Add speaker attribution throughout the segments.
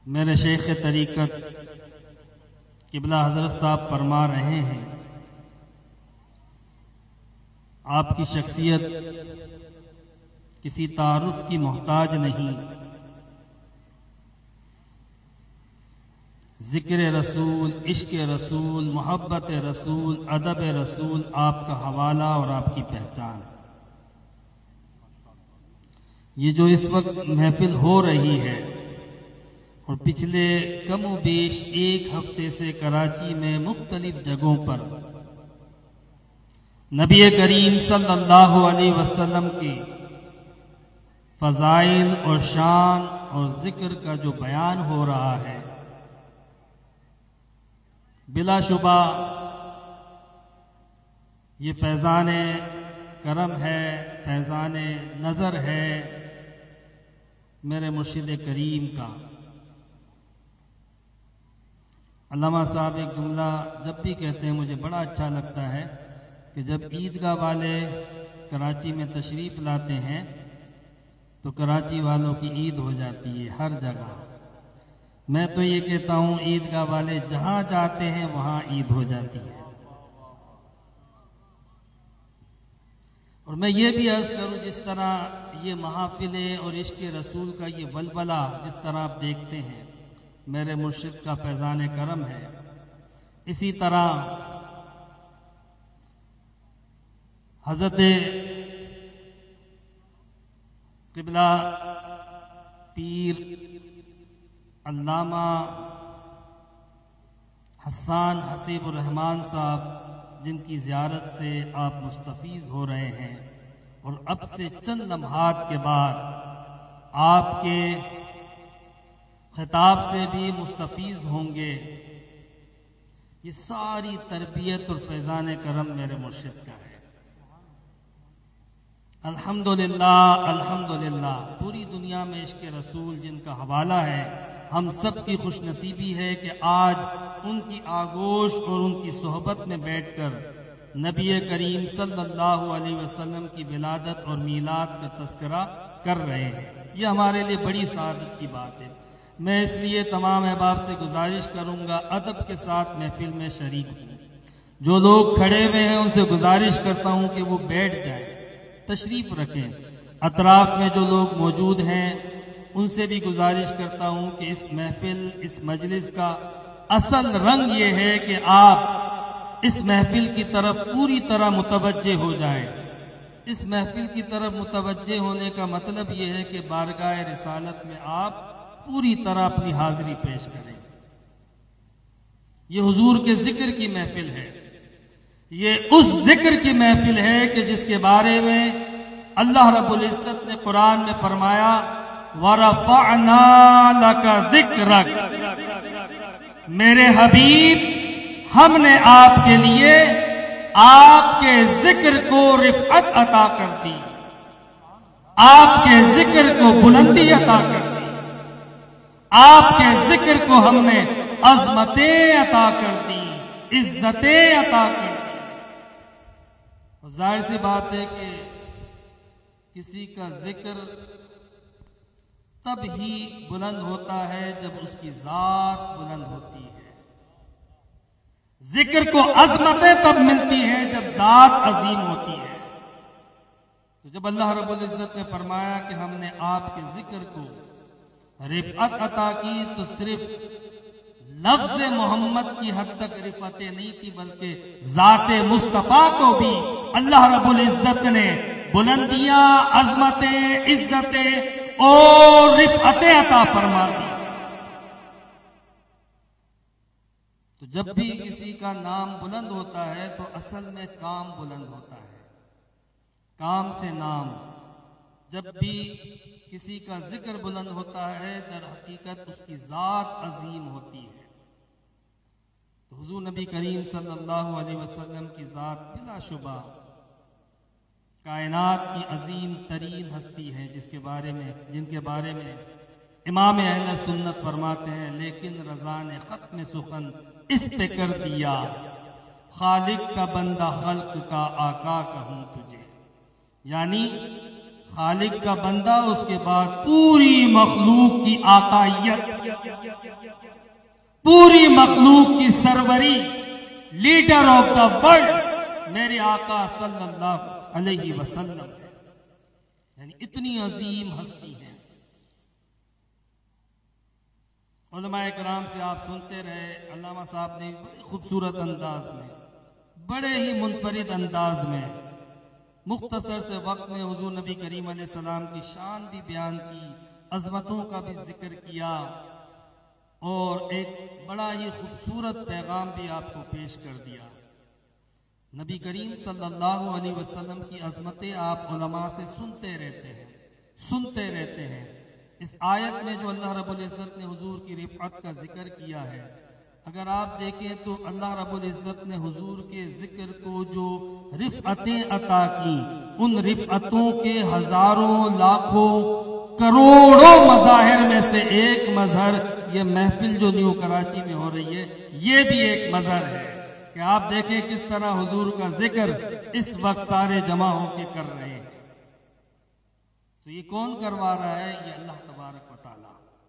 Speaker 1: میرے شیخ طریقت قبلہ حضرت صاحب فرما رہے ہیں، آپ کی شخصیت کسی تعارف کی محتاج نہیں، ذکر رسول، عشق رسول، محبت رسول، ادب رسول آپ کا حوالہ اور آپ کی پہچان۔ یہ جو اس وقت محفل ہو رہی ہے اور پچھلے کم و بیش ایک ہفتے سے کراچی میں مختلف جگہوں پر نبی کریم صلی اللہ علیہ وسلم کی فضائل اور شان اور ذکر کا جو بیان ہو رہا ہے، بلا شبہ یہ فیضان کرم ہے، فیضان نظر ہے میرے مرشد کریم کا۔ علامہ صاحب ایک جملہ جب بھی کہتے ہیں مجھے بڑا اچھا لگتا ہے کہ جب عیدگاہ والے کراچی میں تشریف لاتے ہیں تو کراچی والوں کی عید ہو جاتی ہے ہر جگہ۔ میں تو یہ کہتا ہوں عیدگاہ والے جہاں جاتے ہیں وہاں عید ہو جاتی ہے۔ اور میں یہ بھی عرض کروں، جس طرح یہ محافلیں اور عشق رسول کا یہ ولولہ جس طرح آپ دیکھتے ہیں میرے مرشد کا فیضان کرم ہے، اسی طرح حضرت قبلہ پیر علامہ حسان حسیب الرحمان صاحب، جن کی زیارت سے آپ مستفیض ہو رہے ہیں اور اب سے چند لمحات کے بعد آپ کے خطاب سے بھی مستفیض ہوں گے، یہ ساری تربیت اور فیضان کرم میرے مرشد کا ہے۔ الحمدللہ الحمدللہ، پوری دنیا میں عشق رسول جن کا حوالہ ہے، ہم سب کی خوش نصیبی ہے کہ آج ان کی آغوش اور ان کی صحبت میں بیٹھ کر نبی کریم صلی اللہ علیہ وسلم کی ولادت اور میلاد کا تذکرہ کر رہے ہیں۔ یہ ہمارے لیے بڑی سعادت کی بات ہے۔ میں اس لیے تمام احباب سے گزارش کروں گا ادب کے ساتھ محفل میں شریک ہوں۔ جو لوگ کھڑے ہوئے ہیں ان سے گزارش کرتا ہوں کہ وہ بیٹھ جائیں، تشریف رکھیں۔ اطراف میں جو لوگ موجود ہیں ان سے بھی گزارش کرتا ہوں کہ اس محفل، اس مجلس کا اصل رنگ یہ ہے کہ آپ اس محفل کی طرف پوری طرح متوجہ ہو جائیں۔ اس محفل کی طرف متوجہ ہونے کا مطلب یہ ہے کہ بارگاہ رسالت میں آپ پوری طرح اپنی حاضری پیش کریں۔ یہ حضور کے ذکر کی محفل ہے، یہ اس ذکر کی محفل ہے کہ جس کے بارے میں اللہ رب العزت نے قرآن میں فرمایا وَرَفَعْنَا لَكَ ذِكْرَكَ، میرے حبیب ہم نے آپ کے لیے آپ کے ذکر کو رفعت عطا کر دی، آپ کے ذکر کو بلندی عطا کر دی، آپ کے ذکر کو ہم نے عظمتیں عطا کر دی، عزتیں عطا کر دی۔ ظاہر سی بات ہے کہ کسی کا ذکر تب ہی بلند ہوتا ہے جب اس کی ذات بلند ہوتی ہے۔ ذکر کو عظمتیں تب ملتی ہیں جب ذات عظیم ہوتی ہے۔ تو جب اللہ رب العزت نے فرمایا کہ ہم نے آپ کے ذکر کو رفعت عطا کی تو صرف لفظ محمد کی حد تک رفعتیں نہیں تھی، بلکہ ذات مصطفیٰ کو بھی اللہ رب العزت نے بلندیاں، عظمتیں، عزتیں اور رفعتیں عطا فرما دی۔ تو جب بھی کسی کا نام بلند ہوتا ہے تو اصل میں کام بلند ہوتا ہے، کام سے نام۔ جب بھی کسی کا ذکر بلند ہوتا ہے در حقیقت اس کی ذات عظیم ہوتی ہے۔ تو حضور نبی کریم صلی اللہ علیہ وسلم کی ذات بلا شبہ کائنات کی عظیم ترین ہستی ہے، جن کے بارے میں امام اہل سنت فرماتے ہیں لیکن رضا نے ختم سخن اس پہ کر دیا، خالق کا بندہ خلق کا آقا کہوں تجھے، یعنی خالق کا بندہ، اس کے بعد پوری مخلوق کی آقائیت पूरी मखलूक की सरवरी, लीडर ऑफ द वर्ल्ड मेरे आका सल्लल्लाहु अलैहि वसल्लम है। यानी इतनी अजीम हस्ती है। उलमाए कराम से आप सुनते रहे, अल्लामा साहब ने बड़े खूबसूरत अंदाज में, बड़े ही मुनफरिद अंदाज में, मुख्तसर से वक्त में हुजूर नबी करीम अलैहिस्सलाम की शान भी बयान की, अजमतों का भी जिक्र किया और एक बड़ा ही खूबसूरत पैगाम भी आपको पेश कर दिया। नबी करीम सल्लल्लाहु अलैहि वसल्लम की अजमतें आप उलमा से सुनते रहते हैं। इस आयत में जो अल्लाह रब्बुल इज्जत ने हुजूर की रिफ़अत का जिक्र किया है, अगर आप देखें तो अल्लाह रब्बुल इज्जत ने हुजूर के जिक्र को जो रिफ़अतें अता की, उन रिफ़अतों के हजारों लाखों करोड़ों मज़ाहिर में से एक मजहर, ये महफिल जो न्यू कराची में हो रही है, ये भी एक मजहर है कि आप देखें किस तरह हुजूर का जिक्र इस वक्त सारे जमा होके कर रहे हैं। तो ये कौन करवा रहा है? ये अल्लाह तबारक व तआला।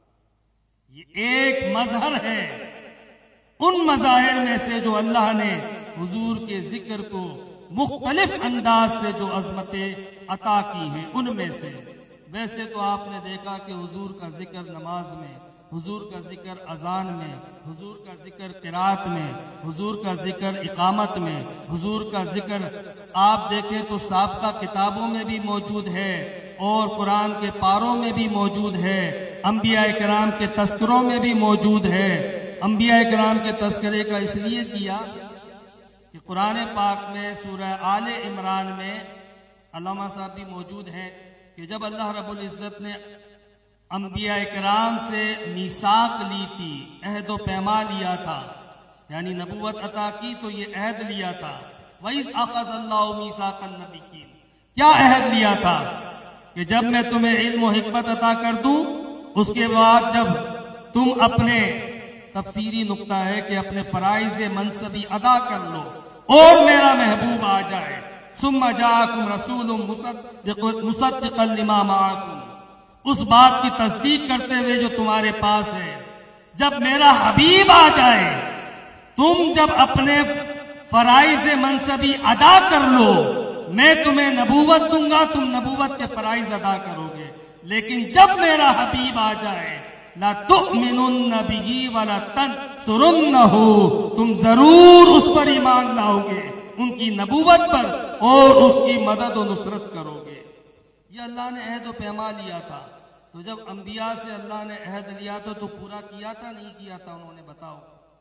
Speaker 1: ये एक मजहर है उन मज़ाहिर में से जो अल्लाह ने हुजूर के जिक्र को मुख्तलिफ अंदाज से जो अजमतें अता की हैं, उनमें से। वैसे तो आपने देखा कि हुजूर का जिक्र नमाज में, हुजूर का जिक्र अजान में, हुजूर का जिक्र क़िरात में, हुजूर का जिक्र इकामत में, हुजूर का जिक्र आप देखें तो साबिक़ा किताबों में भी मौजूद है और कुरान के पारों में भी मौजूद है, अंबिया किराम के तस्करों में भी मौजूद है। अंबिया किराम के तस्करे का इसलिए किया कि कुरान पाक में सूरह आले इमरान में अल्लामा साहब भी मौजूद हैं कि जब अल्लाह रब्बुल इज्जत ने अंबिया किराम से मीसाक ली थी, अहद व पैमा लिया था, यानी नबूवत अता की तो ये अहद लिया था। वइज़ अख़ज़ल्लाहु मीसाक़न नबिय्यीन, क्या अहद लिया था कि जब मैं तुम्हें इल्म व हिकमत अता कर दूं, उसके बाद जब तुम अपने, तफसीरी नुक्ता है कि अपने फराइज़ मनसबी अदा कर लो और मेरा महबूब आ जाए, सुम्मा जाअकुम रसूलुम मुसद्दिक़न लिमा मअकुम, उस बात की तस्दीक करते हुए जो तुम्हारे पास है, जब मेरा हबीब आ जाए, तुम जब अपने फराइज़ मनसबी अदा कर लो, मैं तुम्हें नबूवत दूंगा, तुम नबूवत के फराइज़ अदा करोगे। लेकिन जब मेरा हबीब आ जाए, ला तुअमिनुन्न बिही वला तंसुरुन्नहु, तुम जरूर उस पर ईमान लाओगे, उनकी नबूवत पर, और उसकी मदद और नुसरत करोगे। ये अल्लाह ने अहद व पैमा लिया था। तो जब अंबिया से अल्लाह ने अहद लिया तो पूरा किया था, नहीं किया था? उन्होंने बताओ,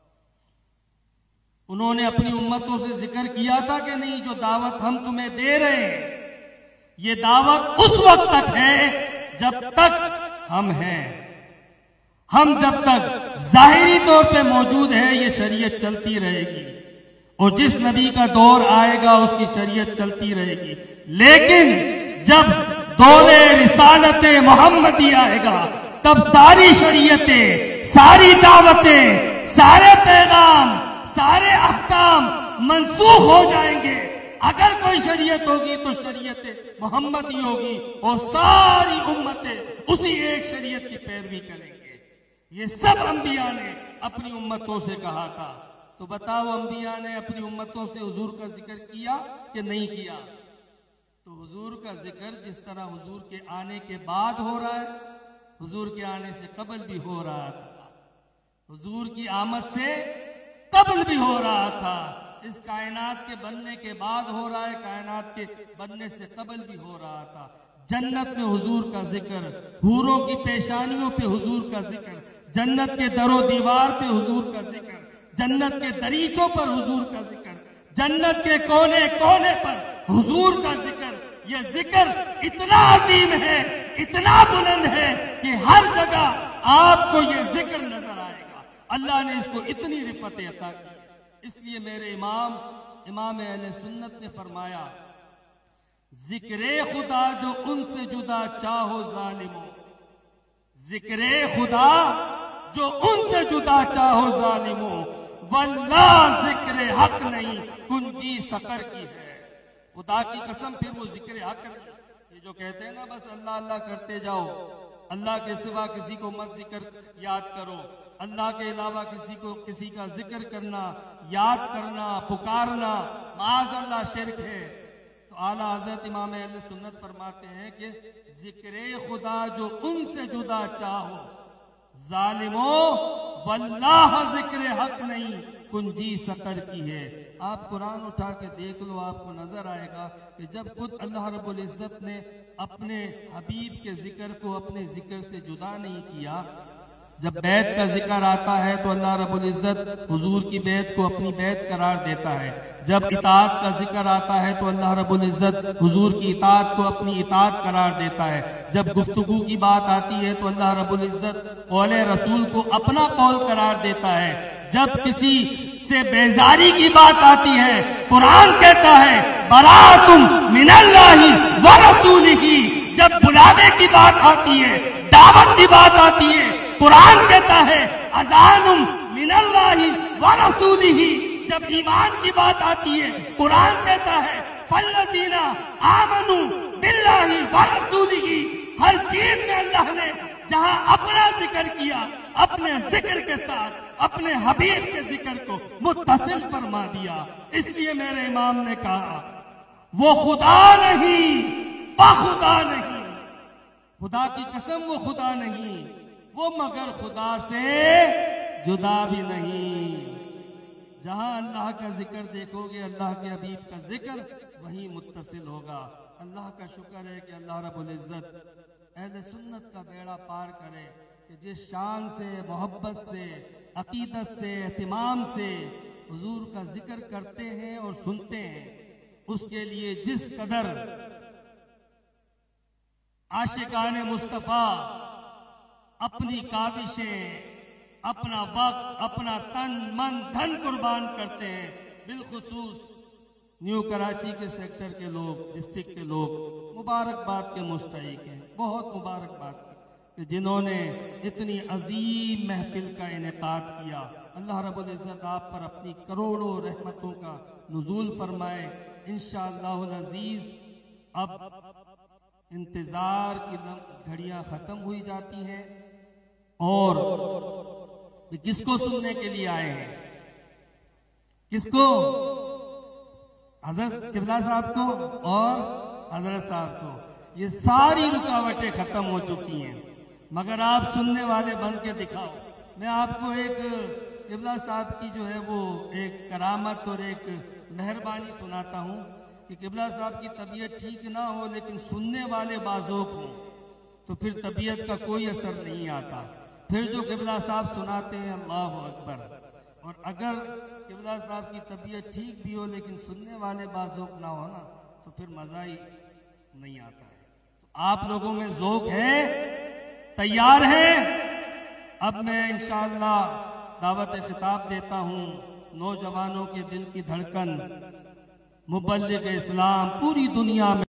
Speaker 1: उन्होंने अपनी उम्मतों से जिक्र किया था कि नहीं? जो दावत हम तुम्हें दे रहे हैं, ये दावत उस वक्त तक है जब तक हम हैं। हम जब तक जाहिरी तौर पे मौजूद है, ये शरीयत चलती रहेगी, और जिस नबी का दौर आएगा उसकी शरीयत चलती रहेगी। लेकिन जब दौरे रिसालत मोहम्मदी आएगा, तब सारी शरीयतें, सारी दावतें, सारे पैगाम, सारे अहकाम मनसूख हो जाएंगे। अगर कोई शरीयत होगी तो शरीयत मोहम्मदी होगी, और सारी उम्मतें उसी एक शरीयत की पैरवी करेंगे। ये सब अंबिया ने अपनी उम्मतों से कहा था। तो बताओ, अंबिया ने अपनी उम्मतों से हुजूर का जिक्र किया कि नहीं किया? तो हुजूर का जिक्र जिस तरह हुजूर के आने के बाद हो रहा है, हुजूर के आने से कबल भी हो रहा था, हुजूर की आमद से कबल भी हो रहा था, इस कायनात के बनने के बाद हो रहा है, कायनात के बनने से कबल भी हो रहा था। जन्नत में हुजूर का जिक्र, हूरों की पेशानियों पे हुजूर का जिक्र, जन्नत के दरो दीवार पे हुजूर का जिक्र, जन्नत के दरीचों पर हुजूर का जिक्र, जन्नत के कोने कोने पर हुजूर का जिक्र। ये जिक्र इतना अजीम है, इतना बुलंद है कि हर जगह आपको ये जिक्र नजर आएगा। अल्लाह ने इसको इतनी रिफत अता की। इसलिए मेरे इमाम अहले सुन्नत ने फरमाया, जिक्रे खुदा जो उनसे जुदा चाहो जालिमो, जिक्रे खुदा जो उनसे जुदा चाहो जालिमो, वल्लाह जिक्र हक नहीं कुंजी सकर की है। खुदा की कसम, फिर वो जिक्र हक नहीं। ये जो कहते हैं ना बस अल्लाह अल्लाह करते जाओ, اللہ کے سوا کسی کو مت ذکر یاد کرو، اللہ کے علاوہ کسی کا ذکر کرنا، یاد کرنا، پکارنا معاذ اللہ شرک ہے۔ تو اعلیٰ حضرت امام اہل سنت فرماتے ہیں کہ ذکر خدا جو ان سے جدا چاہو، ظالموں واللہ ذکر حق نہیں کنجی سقر کی ہے۔ آپ قرآن اٹھا کے دیکھ لو، آپ کو نظر آئے گا کہ جب خود اللہ رب العزت نے اپنے حبیب کے ذکر کو اپنے ذکر سے جدا نہیں کیا، جب بیت کا ذکر آتا ہے تو اللہ رب العزت حضور کی بیت کو اپنی بیت قرار دیتا ہے، جب اطاعت کا ذکر آتا ہے تو اللہ رب العزت حضور کی اطاعت کو اپنی اطاعت قرار دیتا ہے، جب گفتگو کی بات آتی ہے تو اللہ رب العزت قول رسول کو اپنا قول قرار دیتا ہے، جب کسی سے بیزاری کی بات آتی ہے قرآن کہتا ہے براءۃ من اللہ ورسولہ، جب بلانے کی بات آتی ہے، دعوت کی بات آتی ہے، قرآن کہتا ہے اذان من اللہ ورسولہ، جب ایمان کی بات آتی ہے قرآن کہتا ہے فالذین آمنوا باللہ ورسولہ۔ ہر چیز میں اللہ نے جہاں اپنا ذکر کیا، اپنے ذکر کے ساتھ اپنے حبیب کے ذکر کو متصل فرما دیا۔ اس لیے میرے امام نے کہا وہ خدا نہیں، بخدا نہیں، خدا کی قسم وہ خدا نہیں، وہ مگر خدا سے جدا بھی نہیں۔ جہاں اللہ کا ذکر دیکھو گے، اللہ کے حبیب کا ذکر وہیں متصل ہوگا۔ اللہ کا شکر ہے کہ اللہ رب العزت اہل سنت کا بیڑا پار کرے کہ جس شان سے، محبت سے، عقیدت سے، اہتمام سے حضور کا ذکر کرتے ہیں اور سنتے ہیں، اس کے لیے جس قدر عاشقان مصطفیٰ اپنی کاوشیں، اپنا وقت، اپنا تن من دھن قربان کرتے ہیں، بالخصوص نیو کراچی کے سیکٹر کے لوگ، ڈسٹرکٹ کے لوگ مبارکباد کے مستحق ہیں، بہت مبارکباد کہ جنہوں نے اتنی عظیم محفل کا انعقاد کیا۔ اللہ رب العزت آپ پر اپنی کروڑوں رحمتوں کا نزول فرمائے انشاءاللہ العزیز۔ اب انتظار کی گھڑیاں ختم ہوئی جاتی ہیں اور کس کو سننے کے لیے آئے ہیں؟ کس کو؟ حضرت قبلہ صاحب کو اور حضرت صاحب کو۔ یہ ساری رکاوٹیں ختم ہو چکی ہیں، مگر آپ سننے والے بن کے دکھاؤ۔ میں آپ کو ایک قبلہ صاحب کی جو ہے وہ ایک کرامت اور ایک مہربانی سناتا ہوں کہ قبلہ صاحب کی طبیعت ٹھیک نہ ہو لیکن سننے والے بازوق ہوں تو پھر طبیعت کا کوئی اثر نہیں آتا، پھر جو قبلہ صاحب سناتے ہیں اللہ اکبر۔ اور اگر قبلہ صاحب کی طبیعت ٹھیک بھی ہو لیکن سننے والے بازوق نہ ہو نا تو پھر مزہ ہی نہیں آتا ہے۔ تو آپ لوگوں میں ذوق ہے، تیار ہے؟ اب میں انشاءاللہ دعوت خطاب دیتا ہوں نوجوانوں کے دل کی دھڑکن، مبلغ اسلام پوری دنیا میں